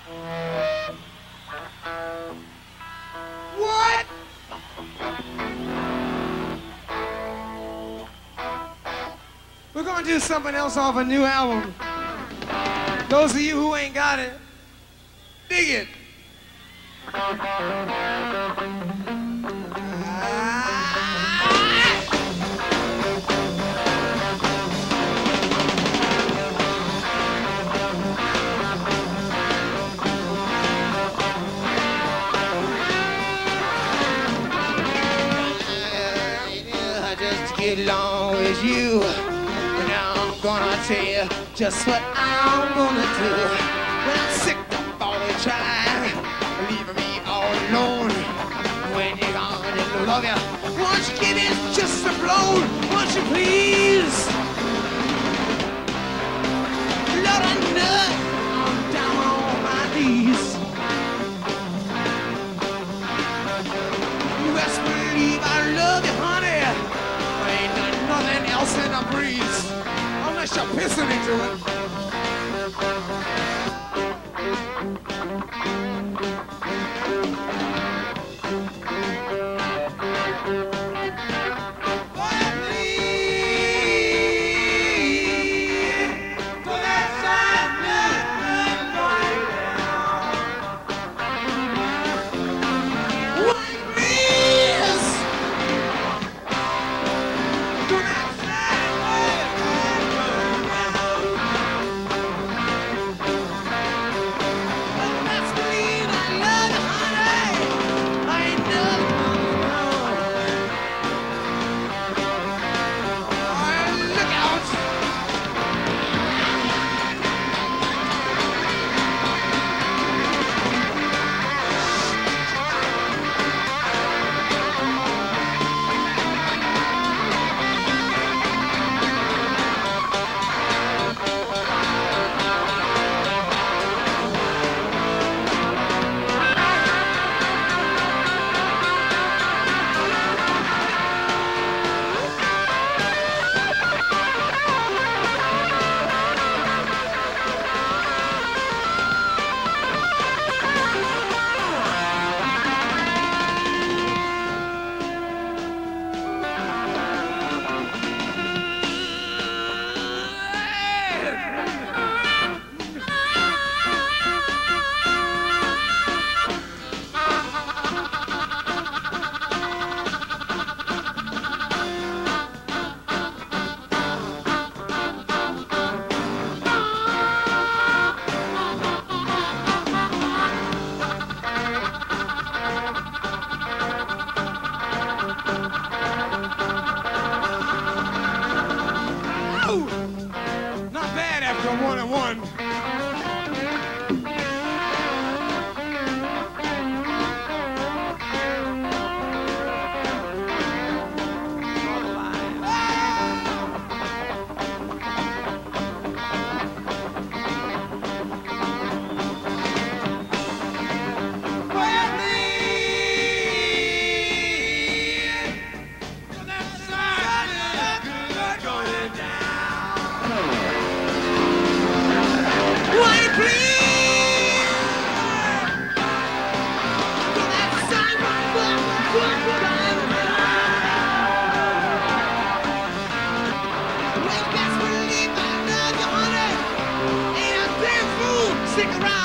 What? We're gonna do something else off a new album. Those of you who ain't got it, dig it. Just to get along with you. And now I'm gonna tell you just what I'm gonna do. When I'm sick of all the trying, leaving me all alone. When you're gone, I love you. Won't you give it just a blow? Won't you please? Lord, I know I'm down on my knees. You best believe I love you, honey. Ain't nothing else in the breeze unless you're pissing into it. Not bad after a 1-1. Stick around.